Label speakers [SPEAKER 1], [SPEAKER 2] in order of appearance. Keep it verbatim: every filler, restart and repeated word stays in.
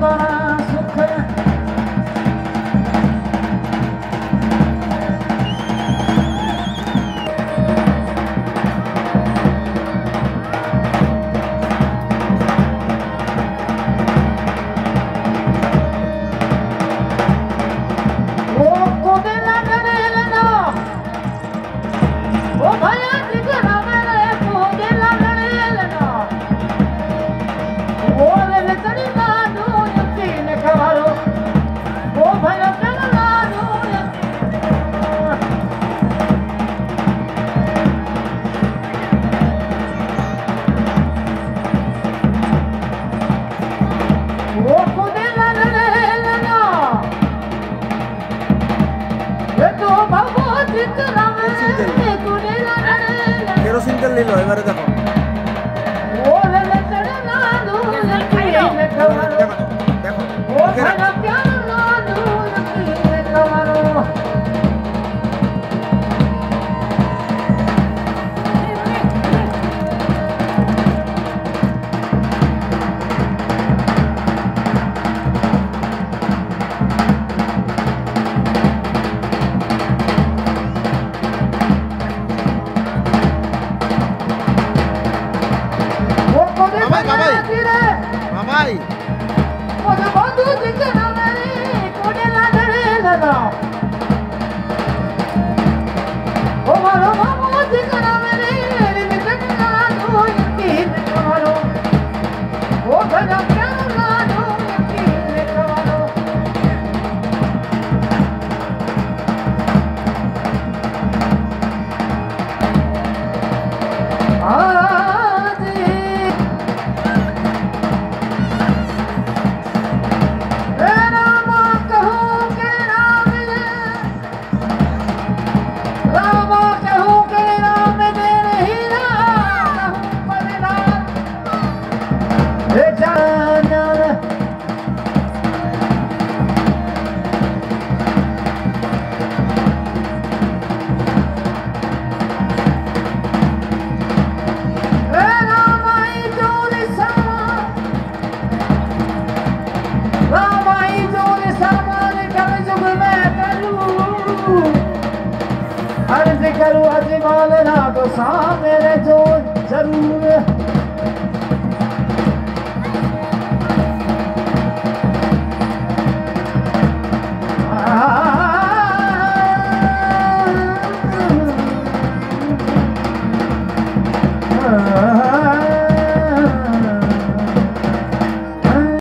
[SPEAKER 1] Kerosene তেল নিলো এবারে দেখো Mamai, ojo bandu dikena mere kode ladare lada. O maro mamu dikena mere dikena do yaki dekaro. O bhaja kana do yaki dekaro. अर्ज करूँ अजमाल ना तो सा मेरे जो जरूर आ